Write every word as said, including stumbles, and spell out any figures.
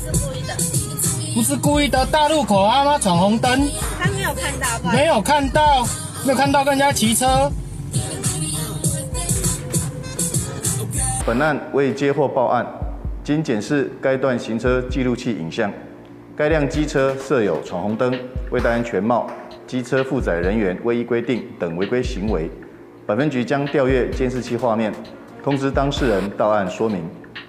是故意的。 不是故意的，大路口啊妈闯红灯， 他没有看到， 没有看到，没有看到跟人家骑车。 本案未接获报案，经检视该段行车记录器影像，该辆机车设有闯红灯、未戴安全帽、机车负载人员未依规定等违规行为。本分局将调阅监视器画面，通知当事人到案说明。